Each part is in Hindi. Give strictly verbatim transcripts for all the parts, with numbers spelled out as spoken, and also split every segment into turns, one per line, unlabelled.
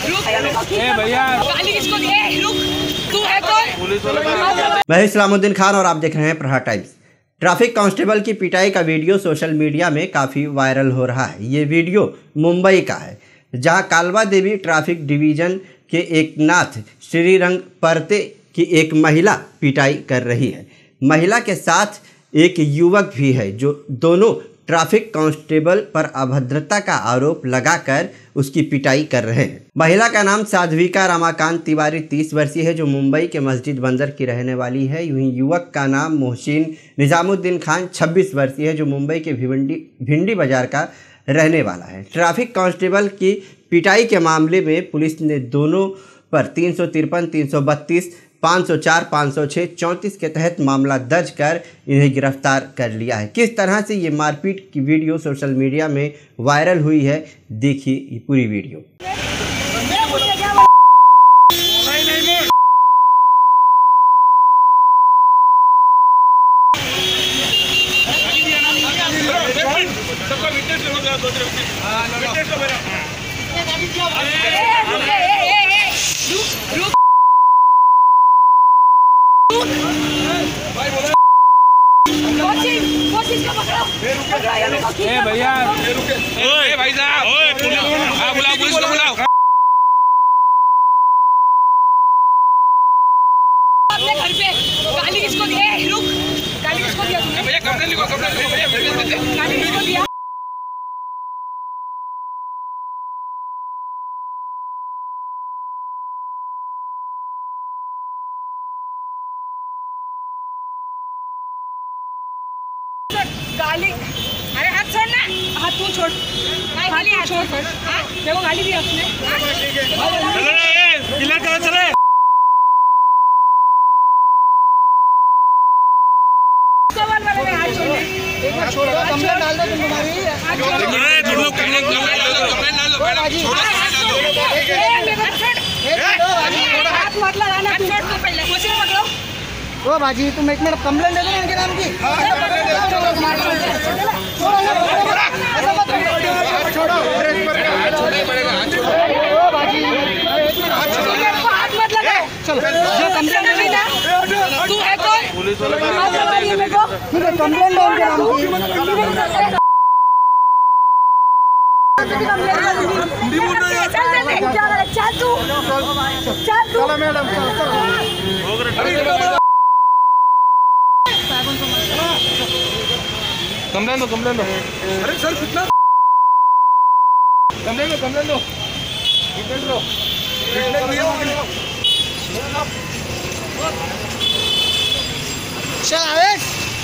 मैं इस्लामुद्दीन खान और आप देख रहे हैं प्रहार टाइम्स। ट्रैफिक कांस्टेबल की पिटाई का वीडियो सोशल मीडिया में काफ़ी वायरल हो रहा है। ये वीडियो मुंबई का है, जहां कालवा देवी ट्रैफिक डिवीज़न के एक नाथ श्रीरंग परते की एक महिला पिटाई कर रही है। महिला के साथ एक युवक भी है, जो दोनों ट्रैफिक कांस्टेबल पर अभद्रता का आरोप लगाकर उसकी पिटाई कर रहे हैं। महिला का नाम साध्विका रमाकांत तिवारी तीस वर्षीय है, जो मुंबई के मस्जिद बंदर की रहने वाली है। वहीं युवक का नाम मोहसिन निजामुद्दीन खान छब्बीस वर्षीय है, जो मुंबई के भिवंडी भिंडी बाजार का रहने वाला है। ट्रैफिक कांस्टेबल की पिटाई के मामले में पुलिस ने दोनों पर तीन सौ तिरपन तीन सौ बत्तीस पाँच सौ चार पाँच सौ छः चौंतीस के तहत मामला दर्ज कर इन्हें गिरफ्तार कर लिया है। किस तरह से ये मारपीट की वीडियो सोशल मीडिया में वायरल हुई है, देखिए ये पूरी वीडियो।
ए भैया, ओए भाई साहब, ओए बुलाओ, बुलाओ पुलिस को बुलाओ। अपने घर पे गाली किसको दी? ए रुक, गाली किसको दिया तूने? भैया कंप्लेंट लिखो, कंप्लेंट लिखो भैया, गाली किसको दिया? गाली, अरे हाथ छोड़ ना, हाथ तू छोड़, गाली हाथ छोड़, देखो गाली दी उसने। चलो रे, किलर करो चले। सवाल वाले में हाथ छोड़, एक बार छोड़ दो, कंप्लेंट डाल दो तुम तुम्हारी। हाथ छोड़, अरे तुम लोग कंप्लेंट डाल दो, कंप्लेंट डाल दो मैडम, छोड़ो हाथ मत लगाना, हाथ छोड़ दो पहले, कोशिश मत करो। ओ बाजी तुम एक मिनट कंप्लेंट दे दो इनके नाम की। छोड़ो ओ बाजी हाथ मत लगाओ, चलो जो कंप्लेंट है ना तू है कौन? पुलिस वाला कंप्लेंट दो इनके नाम की। चल तू चल तू मैडम, कंप्लेंट दो, कंप्लेंट दो। अरे सर कितना कंप्लेंट दो, कंप्लेंट दो, कंप्लेंट दो, चल आवेश।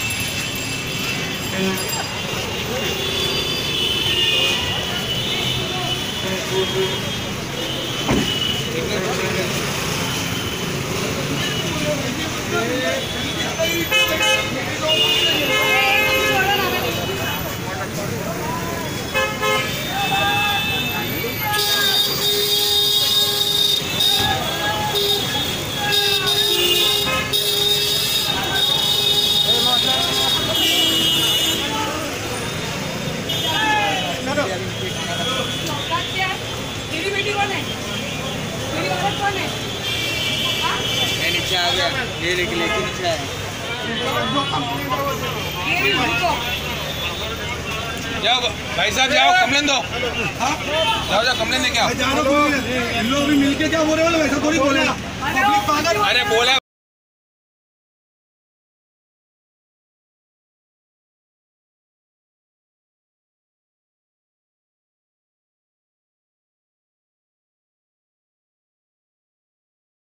तेरी बेटी कौन है? तेरी औरत कौन है? मैं नीचे आ गया, ये लेके लेके नीचे आया। जाओ भाई साहब, जाओ कंप्लेंट दो। जाओ जाओ कंप्लेंट लेके आओ। इन लोग भी मिलके क्या बोल रहे हो? वैसा थोड़ी बोलेगा। अरे बोले